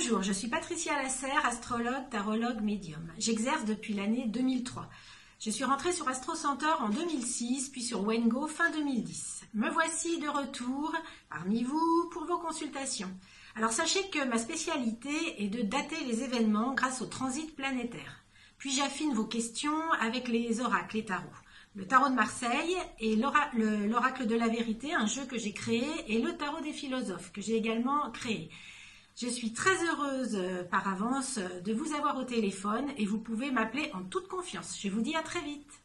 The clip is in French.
Bonjour, je suis Patricia Lasserre, astrologue, tarologue, médium. J'exerce depuis l'année 2003. Je suis rentrée sur Astro Centaure en 2006, puis sur Wengo fin 2010. Me voici de retour parmi vous pour vos consultations. Alors sachez que ma spécialité est de dater les événements grâce au transit planétaire. Puis j'affine vos questions avec les oracles, les tarots. Le tarot de Marseille et l'oracle de la vérité, un jeu que j'ai créé, et le tarot des philosophes que j'ai également créé. Je suis très heureuse par avance de vous avoir au téléphone et vous pouvez m'appeler en toute confiance. Je vous dis à très vite.